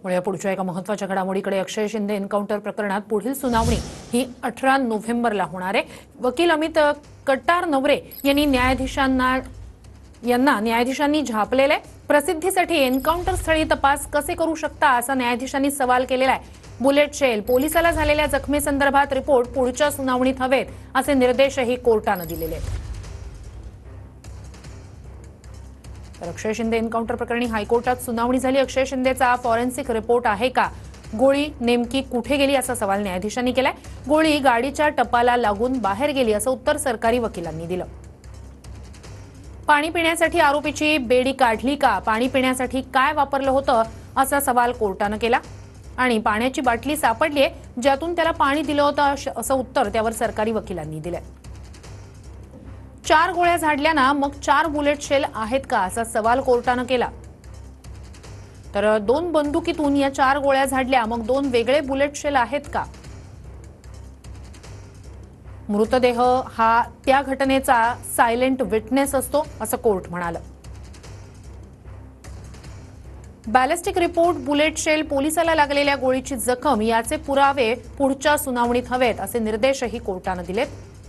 या पुढच्या एका महत्त्वाच्या घडामोडीकडे अक्षय शिंदे एन्काउंटर प्रकरणात पुढील सुनावणी ही 18 नोव्हेंबरला होणार आहे। वकील अमित कट्टारनवरे यांनी न्यायाधीशांनी झापलेले प्रसिद्धीसाठी एन्काउंटर स्थळी तपास कसे करू शकता असा न्यायाधीशांनी सवाल केलेला आहे। बुलेट शेल पोलिसाला झालेल्या जखमेसंदर्भात रिपोर्ट पुढच्या सुनावणीत हवेत असे निर्देशही कोर्टाने दिलेले आहेत। तर अक्षय शिंदे एन्काउंटर प्रकरणी हायकोर्टात सुनावणी झाली। अक्षय शिंदेचा फॉरेन्सिक रिपोर्ट आहे का, गोळी नेमकी कुठे गेली असा सवाल न्यायाधीशांनी केलाय। गोळी गाडीच्या टपाला लागून बाहेर गेली असं उत्तर सरकारी वकिलांनी दिलं। पाणी पिण्यासाठी आरोपीची बेडी काढली का, पाणी पिण्यासाठी काय वापरलं होतं असा सवाल कोर्टाने केला आणि पाण्याची बाटली सापडलीये ज्यातून त्याला पाणी दिलं होतं असं उत्तर त्यावर सरकारी वकिलांनी दिलंय। 4 गोळ्या झाडल्याना मग 4 बुलेट शेल आहेत का असा सवाल कोर्टाने केला। तर 2 बंदुकीतून या 4 गोळ्या झाडल्या मग 2 वेगळे बुलेट शेल आहेत का। मृतदेह हा त्या घटनेचा सायलेंट विटनेस असतो असं कोर्ट म्हणालं। बॅलिस्टिक रिपोर्ट, बुलेट शेल, पोलिसाला लागलेल्या गोळीची जखम याचे पुरावे पुढच्या सुनावणीत हवेत असे निर्देशही कोर्टाने दिलेत।